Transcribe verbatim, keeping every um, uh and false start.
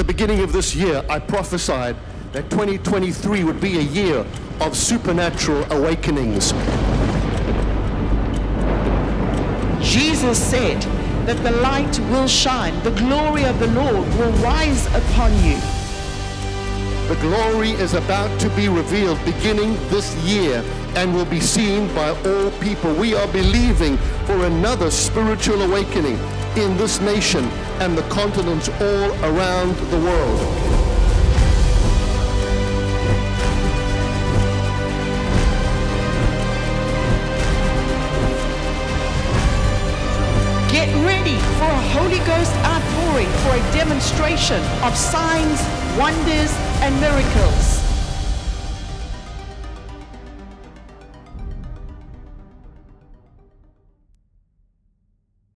the beginning of this year, I prophesied that twenty twenty-three would be a year of supernatural awakenings. Jesus said that the light will shine, the glory of the Lord will rise upon you. The glory is about to be revealed beginning this year and will be seen by all people. We are believing for another spiritual awakening in this nation and the continents all around the world. Get ready for a Holy Ghost outpouring, for a demonstration of signs, wonders, and miracles.